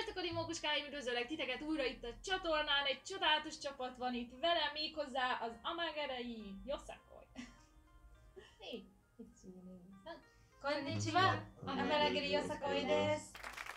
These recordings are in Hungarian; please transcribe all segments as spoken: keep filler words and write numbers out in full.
Sziasztok, Adi Mókuskáim, üdvözöllek titeket újra itt a csatornán, egy csodálatos csapat van itt velem, méghozzá az Amagerei Yosakoi. Hey, it's me. Konnichiwa, Amagerei Yosakoi desu.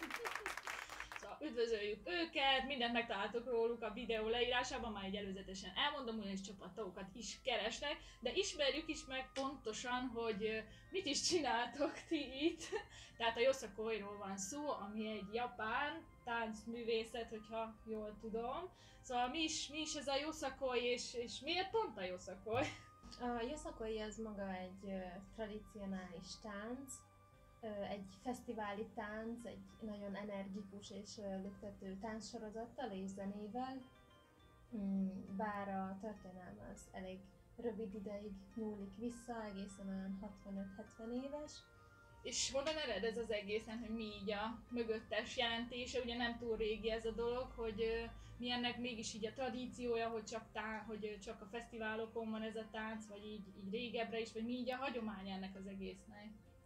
Szóval üdvözöljük őket, mindent megtaláltok róluk a videó leírásában, már egy előzetesen elmondom, ugyanis csapattagokat is keresnek, de ismerjük is meg pontosan, hogy mit is csináltok ti itt. Tehát a Yosakoiról van szó, ami egy japán táncművészet, hogyha jól tudom. Szóval mi is, mi is ez a Yosakoi, és, és miért pont a Yosakoi? A Yosakoi az maga egy uh, tradicionális tánc, uh, egy fesztiváli tánc, egy nagyon energikus és uh, lüktető táncsorozattal és zenével. Mm, bár a történelme az elég rövid ideig nyúlik vissza, egészen olyan hatvanöt-hetven éves. És honnan ered ez az egészen, hogy mi így a mögöttes jelentése? Ugye nem túl régi ez a dolog, hogy uh, mi ennek mégis így a tradíciója, hogy csak, tá- hogy csak a fesztiválokon van ez a tánc, vagy így, így régebbre is, vagy mi így a hagyomány ennek az egésznek?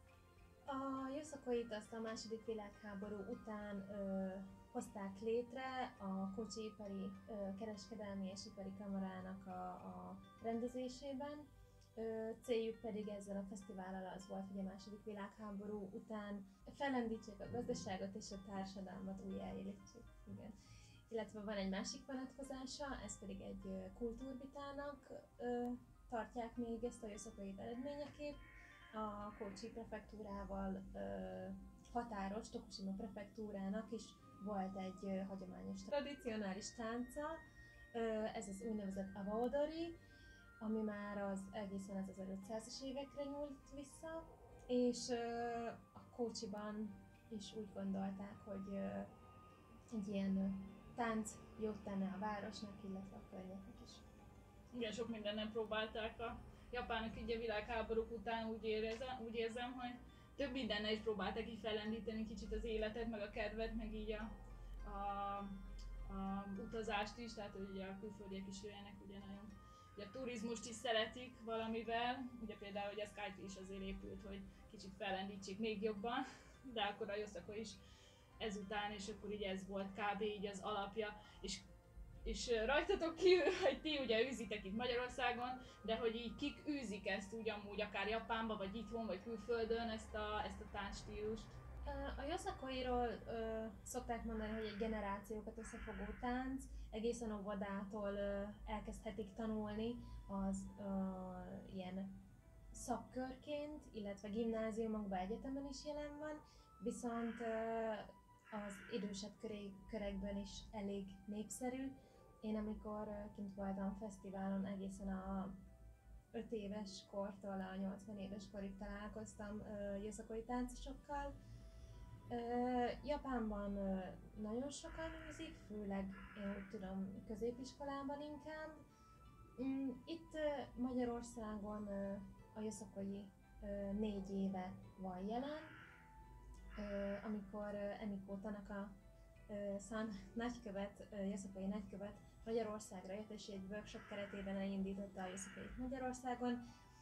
A Yosakoit azt a második világháború után ö, hozták létre a Kocsi-ipari ö, kereskedelmi és ipari kamarának a, a rendezésében. Ö, céljuk pedig ezzel a fesztivállal az volt, hogy a második világháború után fellendítsék a gazdaságot és a társadalmat újjáélítsék. Igen. Illetve van egy másik vonatkozása, ez pedig egy ö, kultúrvitának ö, tartják még ezt a Yosakoit eredményeképp. A Kocsi prefektúrával ö, határos Tokushima prefektúrának is volt egy ö, hagyományos tradicionális tánca, ö, ez az úgynevezett awaodori, ami már az egészen az ezerötszázas évekre nyúlt vissza, és ö, a Kocsiban is úgy gondolták, hogy ö, egy ilyen ö, tánc jót tenne a városnak, illetve a környéknek is. Igen, sok mindenen próbálták a japánok így a világháborúk után, úgy érzem, úgy érzem, hogy több mindennel is próbálták így fellendíteni kicsit az életet, meg a kedvet, meg így a, a, a utazást is, tehát hogy ugye a külföldiek is jöjjenek, ugye nagyon, ugye a turizmust is szeretik valamivel, ugye például hogy a Skype is azért épült, hogy kicsit fellendítsék még jobban, de akkor a Yosakoi is ezután, és akkor így ez volt kb. Így az alapja, és és rajtatok kívül, hogy ti ugye űzitek itt Magyarországon, de hogy így kik űzik ezt úgy amúgy akár Japánba, vagy itthon, vagy külföldön ezt a, ezt a táncstílust? A Yosakoiról ö, szokták mondani, hogy egy generációkat összefogó tánc, egészen óvodától ö, elkezdhetik tanulni az ö, ilyen szakkörként, illetve gimnáziumokban, egyetemen is jelen van, viszont ö, az idősebb köré, körekben is elég népszerű. Én amikor kint voltam fesztiválon, egészen a öt éves kortól a nyolcvan éves korig találkoztam uh, Yosakoi táncosokkal. Uh, Japánban uh, nagyon sokan űzik, főleg én úgy tudom középiskolában inkább. Um, itt uh, Magyarországon uh, a Yosakoi uh, négy éve van jelen, uh, amikor uh, Emiko Tanaka uh, San nagykövet, uh, Yosakoi nagykövet Magyarországra jött, és egy workshop keretében elindította a Yosakoit Magyarországon.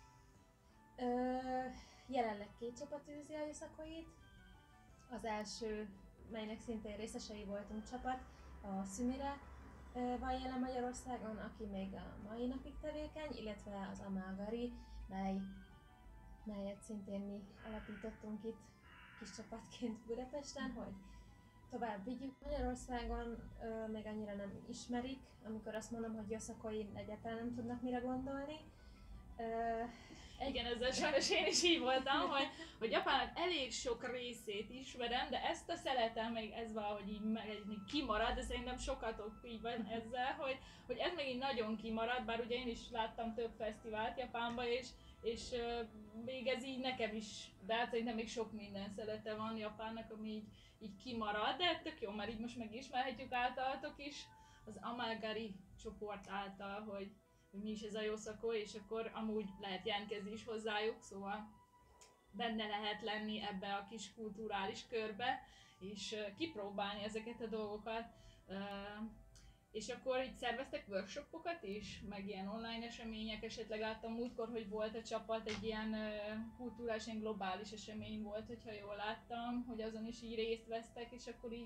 Ö, jelenleg két csapat űzi a Yosakoit. Az első, melynek szintén részesei voltunk csapat, a Sumire ö, van jelen Magyarországon, aki még a mai napig tevékeny, illetve az Amagari, mely, melyet szintén mi alapítottunk itt kis csapatként Budapesten, hogy tovább vigyük. Magyarországon ö, még annyira nem ismerik, amikor azt mondom, hogy Yosakoi egyáltalán nem tudnak mire gondolni. Ö, egy... Igen, ezzel sajnos én is így voltam, hogy, hogy Japánnak elég sok részét ismerem, de ezt a szeletem még ez valahogy így, meg, így kimarad, de szerintem sokatok így van ezzel, hogy, hogy ez még így nagyon kimarad, bár ugye én is láttam több fesztivált Japánban, és és uh, még ez így nekem is, de hát szerintem még sok minden szelete van Japánnak, ami így, így kimarad, de tök jó, mert így most megismerhetjük általatok is az Amagari csoport által, hogy, hogy mi is ez a Yosakoi, és akkor amúgy lehet jelentkezni is hozzájuk, szóval benne lehet lenni ebbe a kis kulturális körbe, és uh, kipróbálni ezeket a dolgokat. Uh, És akkor így szerveztek workshopokat is, meg ilyen online események, esetleg láttam múltkor, hogy volt a csapat, egy ilyen uh, kulturális, ilyen globális esemény volt, hogyha jól láttam, hogy azon is így részt vesztek, és akkor így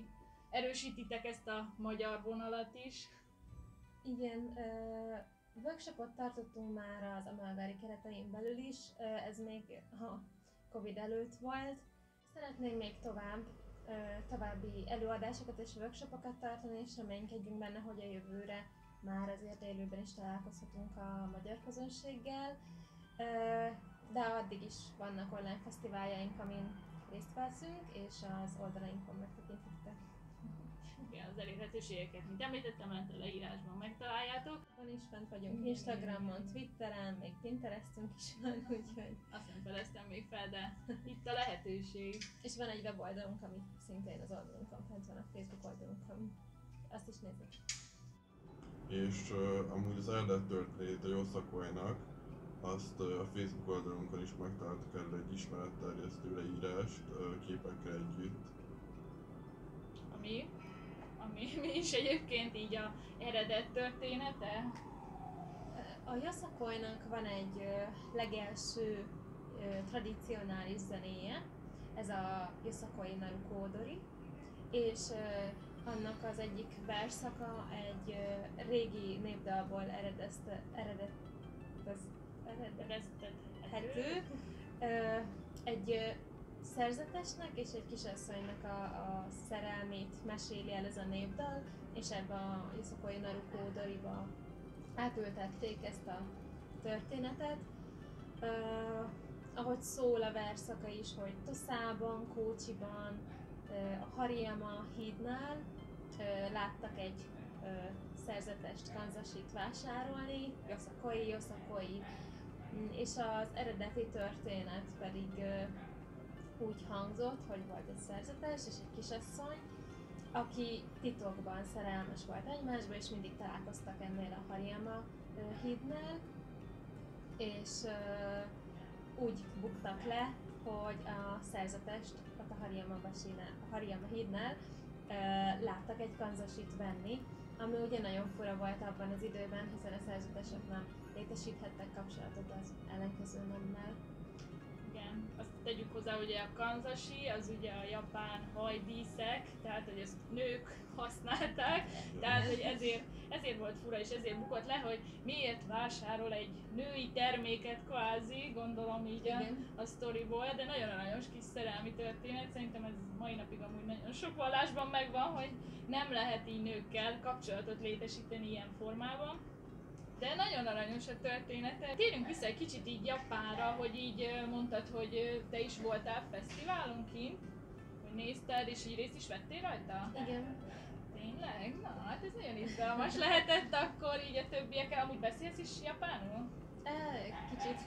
erősítitek ezt a magyar vonalat is. Igen, uh, workshopot tartottunk már az Amalgári keretein belül is, uh, ez még a Covid előtt volt. Szeretnénk még tovább, uh, további előadásokat és workshopokat tartani, és reménykedjünk benne, hogy a jövőre már azért élőben is találkozhatunk a magyar közönséggel. Uh, de addig is vannak online fesztiváljaink, amin részt veszünk, és az oldalainkon megtekinthetitek. Igen, az elérhetőségeket, mint említettem, lent a leírásban megtaláljátok. Van is fent vagyunk Instagramon, Twitteren, még Pinterestünk is van, úgyhogy... Azt nem feleztem még fel, de itt a lehetőség. És van egy weboldalunk, ami szintén az oldalunkon fent van, a Facebook oldalunkon. Azt is nézzük. És uh, amúgy az eredet történetét a Yosakoinak, azt uh, a Facebook oldalunkon is megtaláltuk erről egy ismeretterjesztő leírást uh, képekkel együtt. Ami, ami mi is egyébként így a eredet története. A Yosakoinak van egy uh, legelső uh, tradicionális zenéje, ez a Yosakoi Naruko Odori, és uh, annak az egyik versszaka egy uh, régi népdalból eredezte, eredet, eredeztethető, uh, egy uh, szerzetesnek és egy kisasszonynak a, a szerelmét meséli el ez a népdal, és ebbe a Yosakoi Naruko Odoriba átültették ezt a történetet. Uh, ahogy szól a verszaka is, hogy Toszában, Kócsiban, uh, a Hariyama hídnál uh, láttak egy uh, szerzetest, kanzasit vásárolni, Yosakoi, Yosakoi, és az eredeti történet pedig uh, úgy hangzott, hogy volt egy szerzetes és egy kisasszony, aki titokban szerelmes volt egymásba, és mindig találkoztak ennél a Hariyama uh, hídnál, és uh, úgy buktak le, hogy a szerzetest ott a Hariyama, a Hariyama hídnál uh, láttak egy kanzasit venni, ami ugye nagyon fura volt abban az időben, hiszen a szerzetesek nem létesíthettek kapcsolatot az ellenkező nemmel. Igen, azt tegyük hozzá, hogy a kanzashi, az ugye a japán hajdíszek, tehát hogy ezt nők használták, tehát hogy ezért, ezért volt fura és ezért bukott le, hogy miért vásárol egy női terméket kvázi, gondolom így a, a sztoriból, de nagyon aranyos kis szerelmi történet, szerintem ez mai napig amúgy nagyon sok vallásban megvan, hogy nem lehet így nőkkel kapcsolatot létesíteni ilyen formában. De nagyon aranyos a története. Térjünk vissza egy kicsit így Japánra, hogy így mondtad, hogy te is voltál fesztiválon kint, hogy nézted és így részt is vettél rajta? Igen. Tényleg? Na, hát ez nagyon izgalmas lehetett akkor így a többiekkel. Amúgy beszélsz is japánul? Kicsit.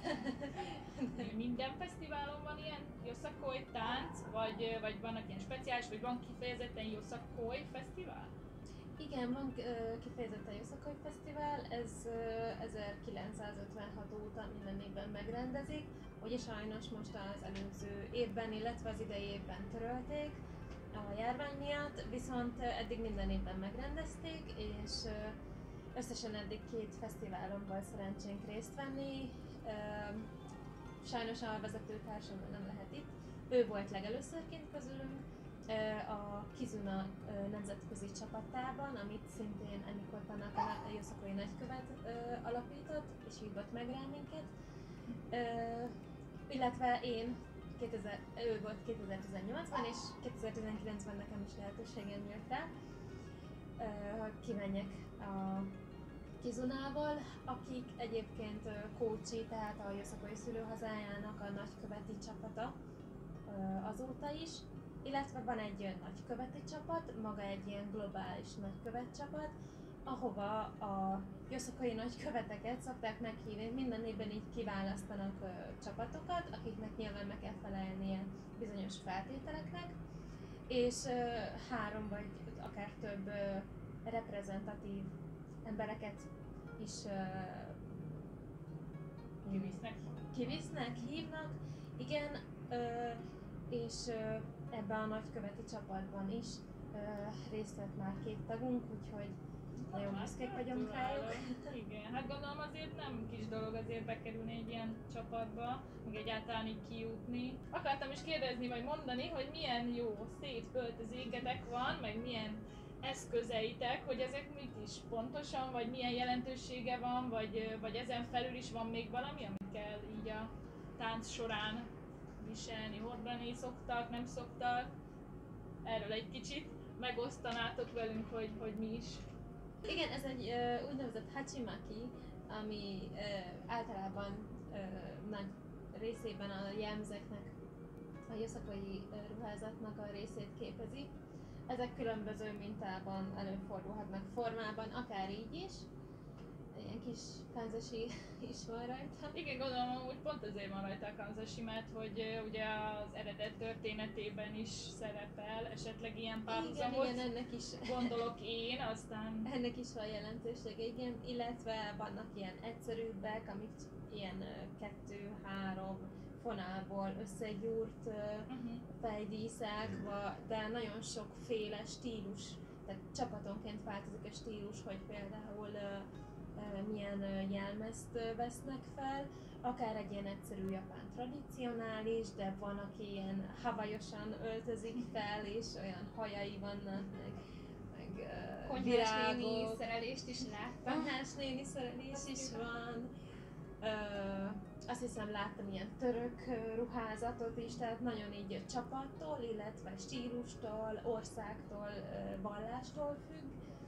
Minden fesztiválon van ilyen Yosakoi tánc, vagy, vagy vannak ilyen speciális, vagy van kifejezetten Yosakoi fesztivál? Igen, van uh, kifejezetten Yosakoi Fesztivál, ez uh, ezerkilencszázötvenhat óta minden évben megrendezik, ugye sajnos most az előző évben, illetve az idei évben törölték a járvány miatt, viszont uh, eddig minden évben megrendezték, és uh, összesen eddig két fesztiválon volt szerencsénk részt venni. Uh, sajnos a vezetőtársam nem lehet itt, ő volt legelőszörként közülünk, a Kizuna nemzetközi csapatában, amit szintén Emiko Tanaka, a Yosakoi nagykövet alapított, és hívott meg rá minket. Illetve én, kétezer, ő volt kétezer-tizennyolcban, és kétezer-tizenkilencben nekem is lehetőségem jött rá, hogy kimenjek a Kizunával, akik egyébként Kócsi, tehát a Yosakoi szülőhazájának a nagyköveti csapata azóta is. Illetve van egy nagyköveti csapat, maga egy ilyen globális nagykövet csapat, ahova a Yosakoi nagyköveteket szokták meghívni, minden évben így kiválasztanak ö, csapatokat, akiknek nyilván meg kell felelnie bizonyos feltételeknek, és ö, három vagy akár több ö, reprezentatív embereket is ö, kivisznek. kivisznek, hívnak, igen, ö, és ö, ebben a nagyköveti csapatban is uh, részt vett már két tagunk, úgyhogy nagyon Hát, büszkék vagyunk gratulálok. rájuk. Igen, hát gondolom azért nem kis dolog azért bekerülni egy ilyen csapatba, meg egyáltalán így kijutni. Akartam is kérdezni, vagy mondani, hogy milyen jó, szép költözéketek van, meg milyen eszközeitek, hogy ezek mit is pontosan, vagy milyen jelentősége van, vagy, vagy ezen felül is van még valami, amit kell így a tánc során viselni, hordani szoktak, nem szoktak. Erről egy kicsit megosztanátok velünk, hogy, hogy mi is. Igen, ez egy ö, úgynevezett hachimaki, ami ö, általában ö, nagy részében a jelmezeknek, a yosakoi ö, ruházatnak a részét képezi. Ezek különböző mintában előfordulhatnak formában, akár így is. Ilyen kis kanzashi is van rajta. Igen, gondolom, hogy pont azért van rajta a kanzashi, mert hogy ö, ugye az eredet történetében is szerepel esetleg ilyen Igen, párhuzamot. igen, ennek is, Gondolok én, aztán... ennek is van jelentősége, igen, illetve vannak ilyen egyszerűbbek, amik ilyen ö, kettő-három fonálból összegyúrt ö, Uh-huh. fejdíszek, va- de nagyon sokféle stílus, tehát csapatonként változik a stílus, hogy például ö, ö, milyen ö, jelmezt ö, vesznek fel, akár egy ilyen egyszerű japán tradicionális, de van, aki ilyen havajosan öltözik fel, és olyan hajai vannak, meg, meg ö, Konyhás néni virágok. szerelést is láttam. Konyhás néni szerelés is van. Ö, azt hiszem láttam ilyen török ö, ruházatot is, tehát nagyon így csapattól, illetve stílustól, országtól, ö, vallástól függ.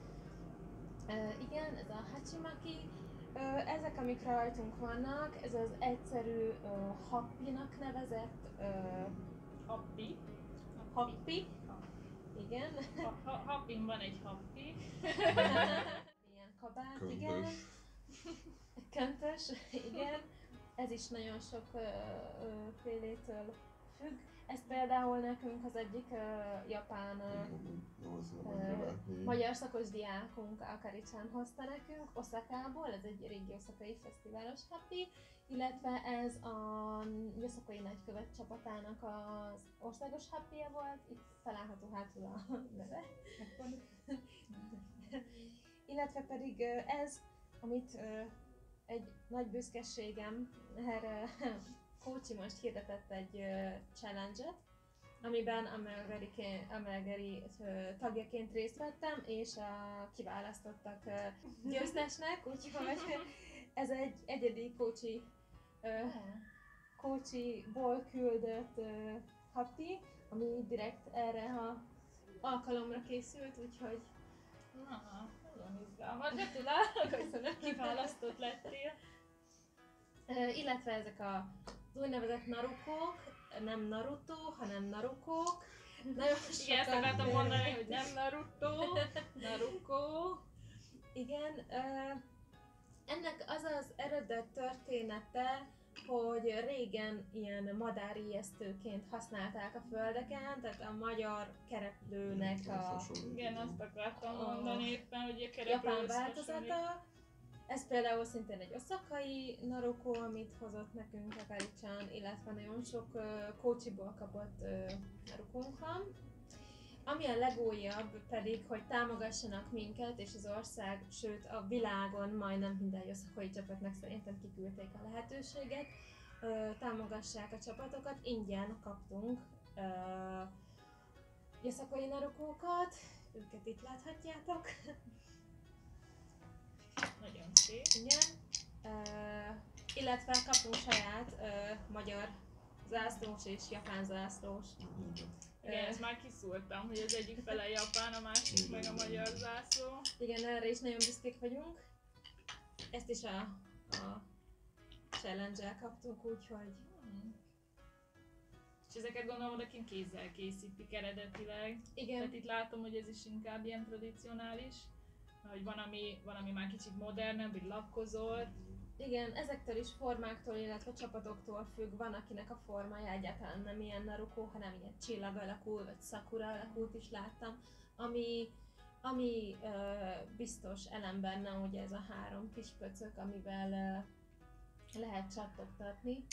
Ö, igen, ez a hachimaki. Ö, ezek, amik rajtunk vannak, ez az egyszerű ö, happinak nevezett ö, Happi. happi. Igen. Ha, ha, happin van egy happi. Ilyen kabát, igen. Köntös. Köntös, igen. Ez is nagyon sok ö, ö, félétől függ. Ez például nekünk az egyik ö, japán ö, Jó, azt nem Ö, mondja látni. magyar szakos diákunk Akari-chan hozta nekünk Oszakából, ez egy régi oszakai fesztiválos happi, illetve ez a oszakai nagykövet csapatának az országos happija volt, itt található hátul a neve. Illetve pedig ö, ez, amit ö, egy nagy büszkeségem, erre Kócsi most hirdetett egy ö, challenge-et, amiben Amelgeri, Amelgeri ö, tagjaként részt vettem, és a, kiválasztottak ö, győztesnek, úgyhogy ez egy egyedi Kócsi, ö, Kócsiból küldött ö, happi, ami direkt erre a alkalomra készült, úgyhogy Na, nagyon izgalmas. Gratulálok, köszönöm. kiválasztott lettél. Ö, illetve ezek a, az úgynevezett narukók, nem Naruto, hanem narukók. Nagyon Igen, ezt sokan- akartam mondani, hogy nem Naruto, Naruko. Igen, ö, ennek az az eredet története, hogy régen ilyen madárijesztőként használták a földeken, tehát a magyar kereplőnek a Igen, azt akartam A- mondani éppen, hogy a kereplő japán összehasonlít. változata. Ez például szintén egy oszakai narukó, amit hozott nekünk Akari-chan, illetve nagyon sok uh, Kócsiból kapott uh, narukónk van. Ami a legújabb pedig, hogy támogassanak minket és az ország, sőt a világon majdnem minden oszakai csapatnak szerintem kiküldték a lehetőséget. Ö, támogassák a csapatokat, ingyen kaptunk ö, oszakai narukókat, őket itt láthatjátok. Nagyon szép. Igen. Uh, illetve kapunk saját uh, magyar zászlós és japán zászlós. Igen, ezt már kiszúrtam, hogy az egyik fele japán, a másik meg a magyar zászló. Igen, erre is nagyon büszkék vagyunk. Ezt is a, a challenge-el kaptuk, úgyhogy Hmm. És ezeket gondolom odakint kézzel készítik eredetileg. igen. Tehát itt látom, hogy ez is inkább ilyen tradicionális. Hogy van ami, van, ami már kicsit modernebb, így lakkozott. Igen, ezektől is formáktól, illetve csapatoktól függ. Van, akinek a formája egyáltalán nem ilyen narukó, hanem ilyen csillag alakú, vagy szakura alakút is láttam. Ami, ami ö, biztos elem benne, ugye ez a három kis pöcök, amivel ö, lehet csattogtatni.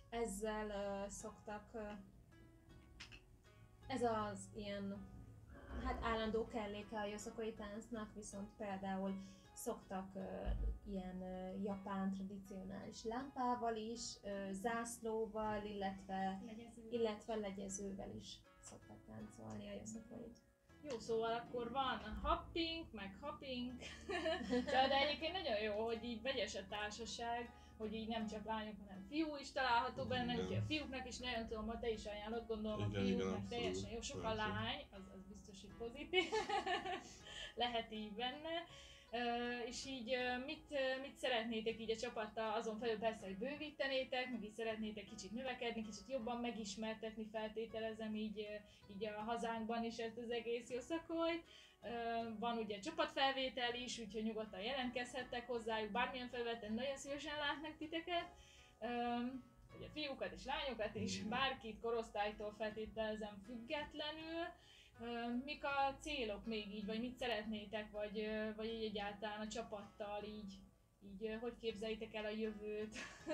Ezzel ö, szoktak, ö, ez az ilyen hát állandó kelléke a Yosakoi táncnak, viszont például szoktak uh, ilyen uh, japán tradicionális lámpával is, uh, zászlóval, illetve, illetve legyezővel is szoktak táncolni a Yosakoit. Jó, szóval akkor van happing, meg happing, de egyébként nagyon jó, hogy így vegyes a társaság, hogy így nem csak lányok, hanem fiú is található benne, úgyhogy a fiúknak is nagyon tudom, hogy te is ajánlod, gondolom Igen, a fiúknak igen, teljesen jó, sok a persze. lány, az, az biztos, hogy pozitív, lehet így benne. Uh, és így uh, mit, uh, mit szeretnétek így a csapattal, azon felül persze, hogy bővítenétek, meg így szeretnétek kicsit növekedni, kicsit jobban megismertetni, feltételezem így, uh, így a hazánkban is ezt az egész Yosakoit. Uh, van ugye csapatfelvétel is, úgyhogy nyugodtan jelentkezhettek hozzájuk, bármilyen felületen nagyon szívesen látnak titeket. Um, ugye fiúkat és lányokat is, bárkit korosztálytól feltételezem függetlenül. Uh, mik a célok még így, vagy mit szeretnétek, vagy, uh, vagy így egyáltalán a csapattal így, így uh, hogy képzeljétek el a jövőt?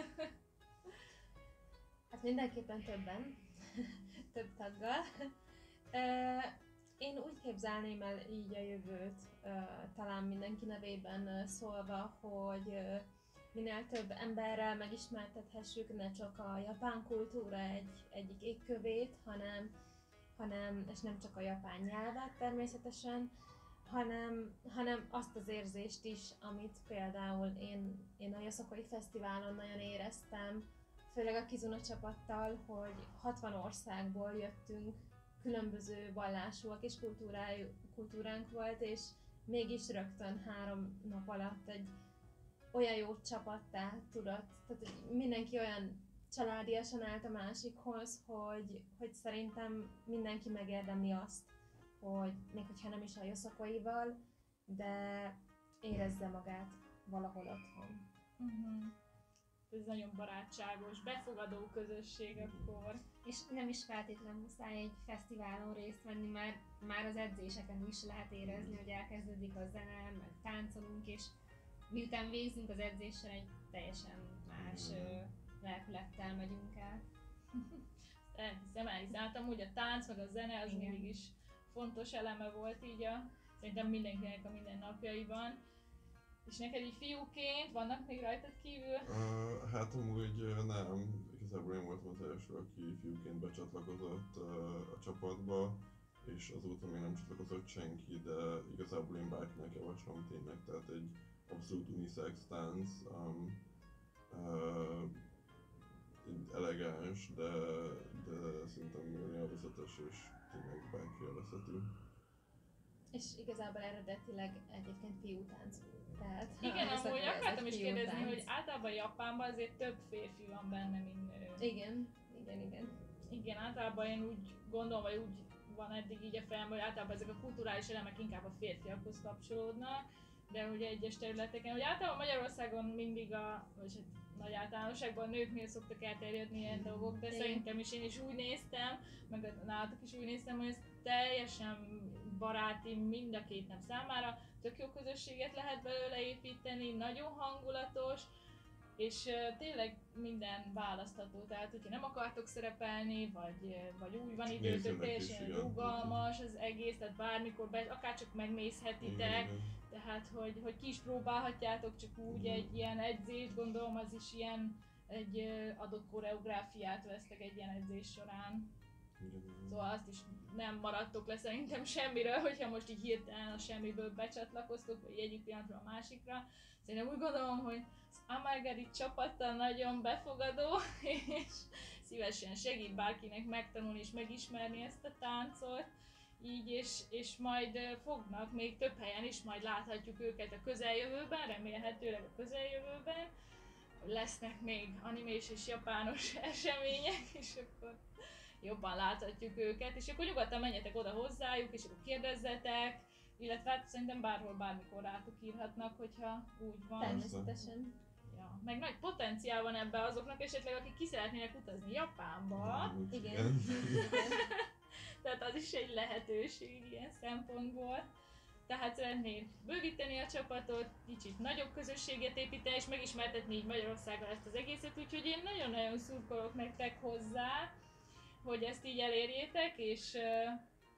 Hát mindenképpen többen, több taggal. Uh, én úgy képzelném el így a jövőt, uh, talán mindenki nevében uh, szólva, hogy uh, minél több emberrel megismertethessük ne csak a japán kultúra egy, egyik égkövét, hanem hanem, és nem csak a japán nyelvet természetesen, hanem, hanem azt az érzést is, amit például én, én a Yosakoi Fesztiválon nagyon éreztem, főleg a Kizuna csapattal, hogy hatvan országból jöttünk, különböző vallásúak és kultúránk volt, és mégis rögtön három nap alatt egy olyan jó csapattá tudott, tehát mindenki olyan családiasan állt a másikhoz, hogy, hogy szerintem mindenki megérdemli azt, hogy még hogyha nem is a Yosakoival, de érezze magát valahol otthon. Uh-huh. Ez nagyon barátságos, befogadó közösség akkor. És nem is feltétlenül muszáj egy fesztiválon részt venni, mert már az edzéseken is lehet érezni, hogy elkezdődik a zene, meg táncolunk, és miután végzünk az edzéssel, egy teljesen más lelkülettel megyünk el. Elhiszem, elhiszem. Hát amúgy a tánc meg a zene az Igen. mindig is fontos eleme volt így a, szerintem mindenkinek a mindennapjaiban. És neked így fiúként vannak még rajtad kívül? Uh, hát amúgy uh, nem, igazából én voltam az első, aki fiúként becsatlakozott uh, a csapatba, és azóta még nem csatlakozott senki, de igazából én bárkinek javaslom tényleg, tehát egy abszolút unisex tánc, um, uh, elegáns, de, de szerintem nagyon élvezetes, és tényleg bárki élvezhető. És igazából eredetileg egyébként fiútánc. Tehát Igen, a amúgy Yosakoi ez akartam egy is kérdezni, fiútánc. hogy általában Japánban azért több férfi van benne, mint nő. Igen, igen, igen. Igen, általában én úgy gondolom, vagy úgy van eddig így a fejem, hogy általában ezek a kulturális elemek inkább a férfiakhoz kapcsolódnak, de ugye egyes területeken, hogy általában Magyarországon mindig a, vagy hát nagy általánosságban a nőknél szoktak elterjedni ilyen dolgok, de Igen. szerintem is én is úgy néztem, meg nálatok is úgy néztem, hogy ez teljesen baráti mind a két nem számára, tök jó közösséget lehet belőle építeni, nagyon hangulatos, és uh, tényleg minden választható, tehát hogyha nem akartok szerepelni, vagy, uh, vagy úgy van időtök, Nézőnek is, teljesen igen. rugalmas az egész, tehát bármikor, be, akár csak megnézhetitek, tehát hogy, hogy ki is próbálhatjátok csak úgy Igen. egy ilyen edzést, gondolom az is ilyen, egy uh, adott koreográfiát vesztek egy ilyen edzés során. Szóval azt is nem maradtok le szerintem semmiről, hogyha most így hirtelen a semmiből becsatlakoztok, vagy egyik pillanatról a másikra. Szerintem úgy gondolom, hogy az Amargari csapattal nagyon befogadó, és szívesen segít bárkinek megtanulni és megismerni ezt a táncot. Így, és, és majd fognak még több helyen is, majd láthatjuk őket a közeljövőben, remélhetőleg a közeljövőben. Lesznek még animés és japános események, és akkor jobban láthatjuk őket, és akkor nyugodtan menjetek oda hozzájuk, és akkor kérdezzetek, illetve hát szerintem bárhol, bármikor rátok írhatnak, hogyha úgy van. Természetesen. Ja. Meg nagy potenciál van ebbe azoknak esetleg, akik ki szeretnének utazni Japánba, Igen. Igen. tehát az is egy lehetőség ilyen szempontból. Tehát szeretnéd bővíteni a csapatot, kicsit nagyobb közösséget építeni, és megismertetni így Magyarországgal ezt az egészet, úgyhogy én nagyon-nagyon szurkolok nektek hozzá, hogy ezt így elérjétek, és,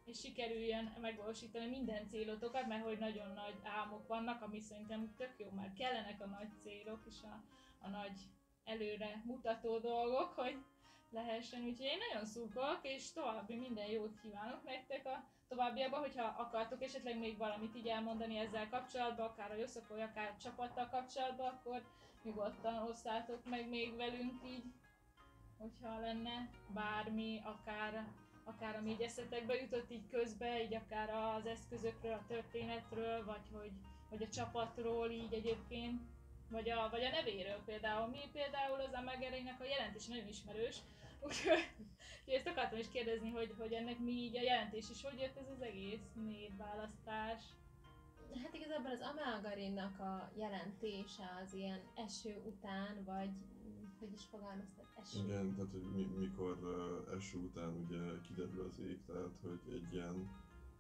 és sikerüljön megvalósítani minden célotokat, mert hogy nagyon nagy álmok vannak, ami szerintem tök jó, már kellenek a nagy célok és a, a nagy előre mutató dolgok, hogy lehessen. Úgyhogy én nagyon szurkolok, és további minden jót kívánok nektek a továbbiakban, hogyha akartok esetleg még valamit így elmondani ezzel kapcsolatban, akár a Yoszakoi, akár a csapattal kapcsolatban, akkor nyugodtan osszátok meg még velünk így, hogyha lenne bármi, akár, akár ami így eszetekbe jutott így közbe, így akár az eszközökről, a történetről, vagy, hogy, vagy a csapatról így egyébként, vagy a, vagy a nevéről például. Mi például az Amagereinek a jelentés nagyon ismerős, úgyhogy ezt akartam is kérdezni, hogy, hogy ennek mi így a jelentés, és hogy jött ez az egész névválasztás. Hát igazából az Amalgarinnak a jelentése az ilyen eső után, vagy hogy is fogalmaztad, eső? Igen, tehát hogy mi, mikor uh, eső után ugye kiderül az ég, tehát hogy egy ilyen...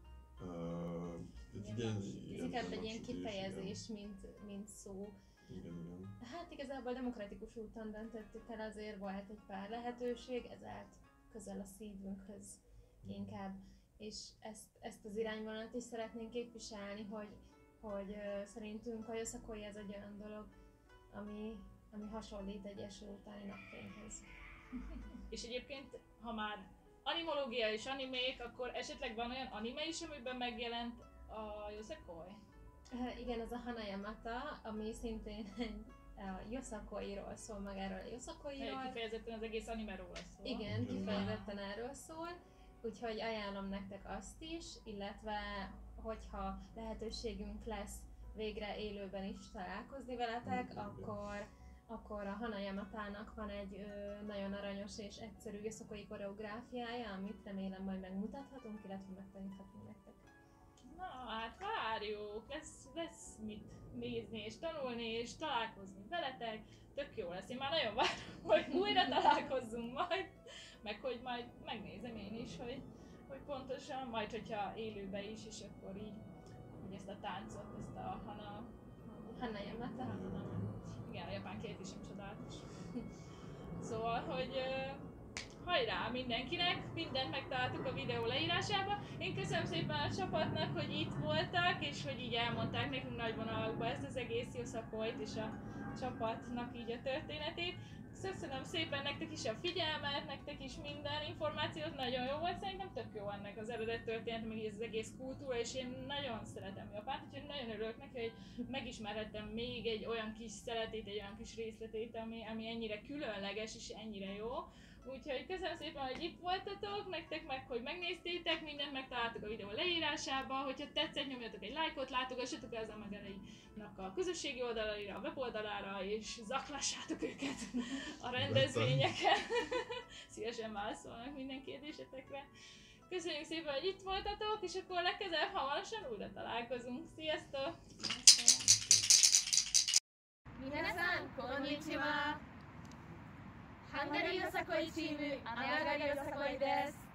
Uh, egy ilyen, ez inkább egy ilyen kifejezés, mint, mint szó. Igen, igen. Hát igazából demokratikus úton döntöttük el, azért volt egy pár lehetőség, ez állt közel a szívünkhöz inkább. És ezt, ezt az irányvonalat is szeretnénk képviselni, hogy, hogy uh, szerintünk a Yoszakoi ez egy olyan dolog, ami, ami hasonlít egy eső utáni napfényhez. És egyébként, ha már animológia és animék, akkor esetleg van olyan anime is, amiben megjelent a Yoszakoi? Uh, igen, ez a Hanayamata, ami szintén egy a Yoszakoiról szól, magáról a Yoszakoiról. Kifejezetten az egész animeról szól. Igen, kifejezetten erről szól. Úgyhogy ajánlom nektek azt is, illetve hogyha lehetőségünk lesz végre élőben is találkozni veletek, mm, akkor, akkor a Hanayamatának van egy ö, nagyon aranyos és egyszerű Yoszakoi koreográfiája, amit remélem majd megmutathatunk, illetve megtaníthatunk nektek. Na hát várjuk, lesz, lesz mit nézni és tanulni és találkozni veletek, tök jó lesz. Én már nagyon várom, hogy újra találkozzunk majd, meg hogy majd megnézem én is, hogy, hogy pontosan, majd hogyha élőbe is, és akkor így, hogy ezt a táncot, ezt a hana... Hanayamata. Igen, a japán két is sem csodálatos. Szóval, hogy uh, hajrá mindenkinek, mindent megtaláltuk a videó leírásában. Én köszönöm szépen a csapatnak, hogy itt voltak, és hogy így elmondták nekünk nagy vonalakban ezt az egész Yoszakoit és a csapatnak így a történetét. Köszönöm szépen nektek is a figyelmet, nektek is minden információt, nagyon jó volt, szerintem tök jó ennek az eredet történet, meg ez az egész kultúra, és én nagyon szeretem Japánt, úgyhogy nagyon örülök neki, hogy megismerhettem még egy olyan kis szeletét, egy olyan kis részletét, ami, ami ennyire különleges és ennyire jó. Úgyhogy köszönöm szépen, hogy itt voltatok, nektek meg, hogy megnéztétek, mindent megtaláltuk a videó leírásában, hogyha tetszett, nyomjatok egy lájkot, látogassatok el az Amagereinak a közösségi oldalaira, a weboldalára, és zaklassátok őket a rendezvényeken. Szívesen válaszolnak minden kérdésetekre. Köszönjük szépen, hogy itt voltatok, és akkor legközelebb hamarosan újra találkozunk. Sziasztok! Minasan, konnichiwa! ハンガリーよさこいチーム、雨上がりよさこいです。